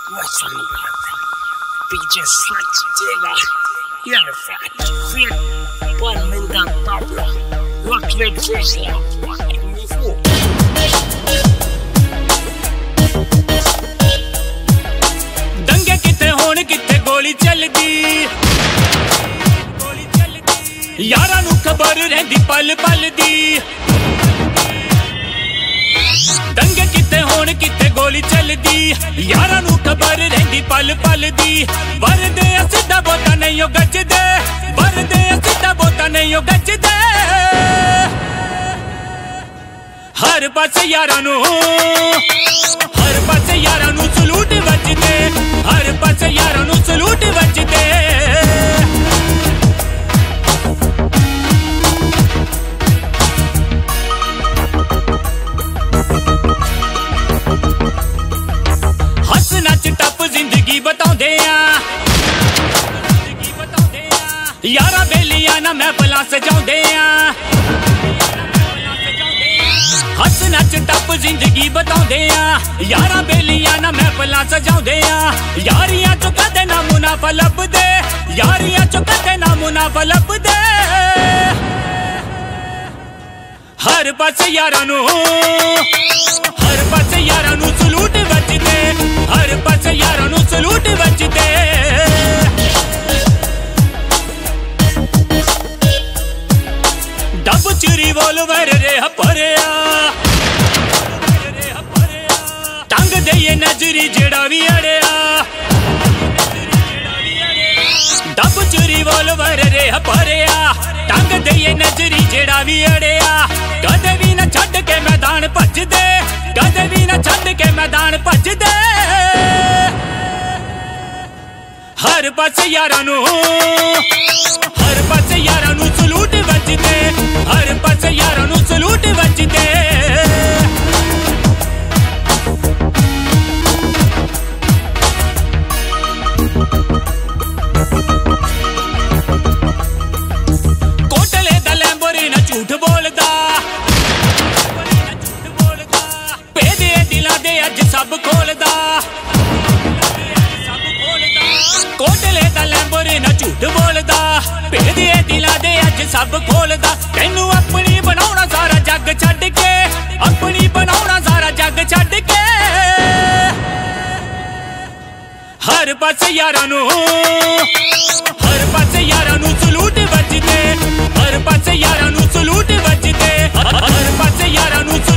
पीछे सच देगा यार पर मिलता पापला लक्ष्मी फैसला दंगे किते होण किते गोली चलदी यारां नूं खबर रहिंदी पल पल दी दंगे किते होण किते गोली चलदी यारां नूं खबर रहिंदी पल पल दी वरदे सिद्धा बोता नहीं गजदे वरदे सिद्धा बोता नहीं गजदे हर पासे यारां नूं सलूट वजदे हर पासे यारां नूं सलूट वजदे हस नच टप जिंदगी बताउंदे आ यारा बेलियां ना महफिलां सजाउंदे आ हस नच टप जिंदगी बताउंदे आ यारा बेलियां ना महफिलां सजाउंदे आ यारियां चो कदे ना मुनाफा लभदे यारियां चो कदे ना मुनाफा लभदे हर पासे यारां नूं सलूट वजदे हर पासे यारां नूं सलूट वजदे डब च रिवॉल्वर रेह भरिया टंग देइए नजरी जेड़ा भी अड़िया डब च रिवॉल्वर रेह भरिया टंग देइए नजरी जेड़ा भी अड़िया कदे भी ना छड्ड के मैदान भजदे कदे भी ना छड्ड के मैदान भजदे हर पासे यारां नूं सलूट वजदे हर पासे यारां नूं सलूट वजदे कोटले दा लैंबोरेगिनी झूठ बोलदा पेदे दिलां दे अज सब खोलदा कोटले दा लैंबोरेगिनी झूठ बोलदा पेदे दिलां दे अज सब खोलदा तैनू अपनी बनाउणा सारा जग छड्ड के अपनी बनाउणा सारा जग छड्ड के हर पासे यारां नूं सलूट वजदे हर पासे यारां नूं सलूट वजदे हर पासे यारां नूं